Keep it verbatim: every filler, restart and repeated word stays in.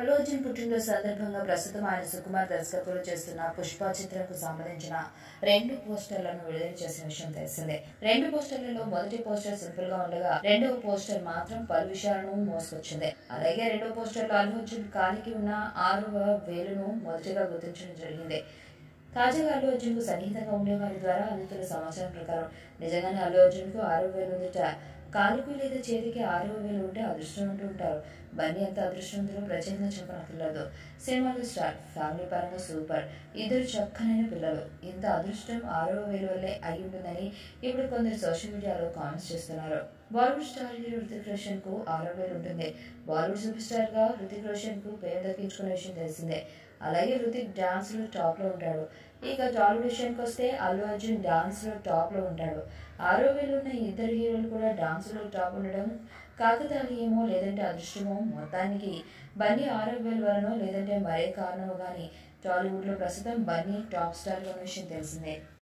అల్లు అర్జున్ పుట్టినరోజు సందర్భంగా ప్రస్తుతం ఆయన సుకుమార్ దర్శకత్వంలో చేస్తున్న పుష్ప చిత్రంకు సంబంధించిన రెండు పోస్టర్లను విడుదల చేసిన విషయం తెలిసిందే. రెండు పోస్టర్లలో మొదటి పోస్టర్ సింపుల్ గా ఉండగా రెండవ పోస్టర్ మాత్రం పలు విషయాలను మోసుకొచ్చింది. అలాగే రెండవ పోస్టర్లో అల్లు అర్జున్ కాలికి ఉన్న ఆరవ వేలును మొదటిగా గుర్తించడం జరిగింది. తాజాగా అల్లు అర్జున్ కు సన్నిహితంగా ఉండే వారి ద్వారా అందుతున్న సమాచారం ప్రకారం నిజంగానే అల్లు అర్జున్ కు ఆరవ వేలు ఉందట. కాలుకు లేదా చేతికి ఆరవ వేలు ఉంటే అదృష్టం అంటూ ఉంటారు. బన్నీ ఎంత అదృష్టవంతులు ప్రత్యేకంగా చెప్పనక్కర్లేదు. సినిమాలో స్టార్, ఫ్యామిలీ పరంగా సూపర్, ఇద్దరు చక్కనైన పిల్లలు. ఇంత అదృష్టం ఆరవ వేలు వల్లే అయి ఉంటుందని ఇప్పుడు కొందరు సోషల్ మీడియాలో కామెంట్స్ చేస్తున్నారు. Bollywood star hero Hrithik Roshan కు ఆరవ వేలు ఉంటుంది. బాలీవుడ్ సూపర్ స్టార్ గా హృతిక్ రోషన్ కు పేరు దక్కించుకున్న విషయం తెలిసిందే. అలాగే హృతిక్ డాన్స్ లో టాప్ లో ఉంటాడు. ఇక టాలీవుడ్ విషయానికి వస్తే అల్లు అర్జున్ డాన్స్ లో టాప్ లో ఉంటాడు. ఆరో వేలు ఉన్న ఇద్దరు హీరోలు కూడా డాన్స్ లో టాప్ ఉండడం కాకతాళీయమో లేదంటే అదృష్టమో. మొత్తానికి బన్నీ ఆరో వేలు వలనో లేదంటే మరే కారణమో గానీ టాలీవుడ్ లో ప్రస్తుతం బన్నీ టాప్ స్టార్ గా ఉన్న విషయం తెలిసిందే.